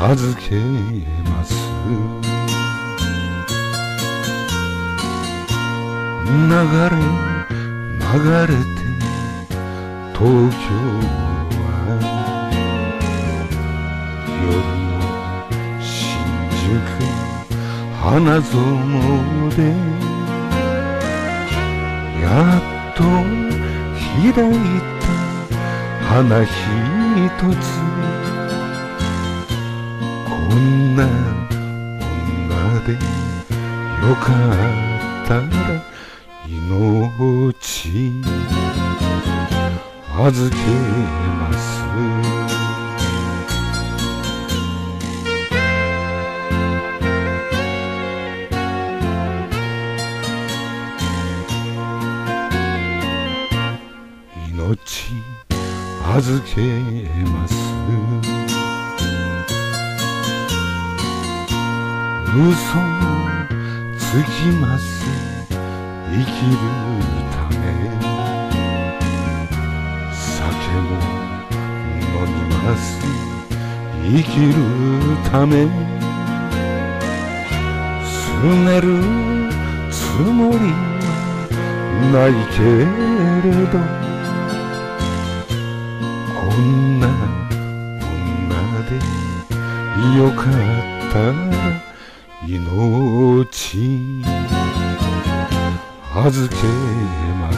預けます。流れ流れて東京は夜の新宿花園でやっと開いた花一つ、こんな女でよかったら命預けます。命預けます。嘘もつきます。生きるため酒も飲みます。生きるため拗ねるつもりはないけれど、こんな女でよかったら命預けます。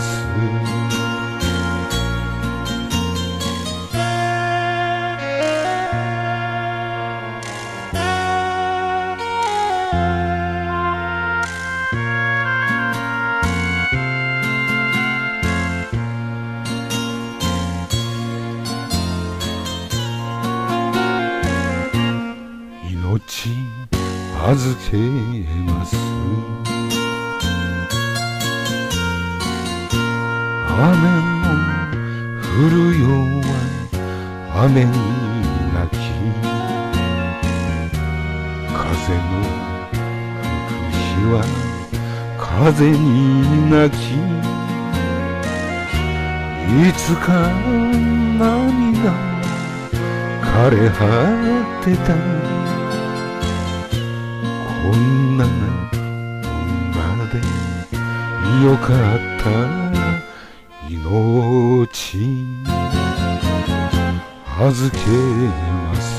命預けます。雨も降るよは雨に泣き、風の吹く日は風に泣き、いつか涙も枯れ果てた。こんな女でよかったら命預けます。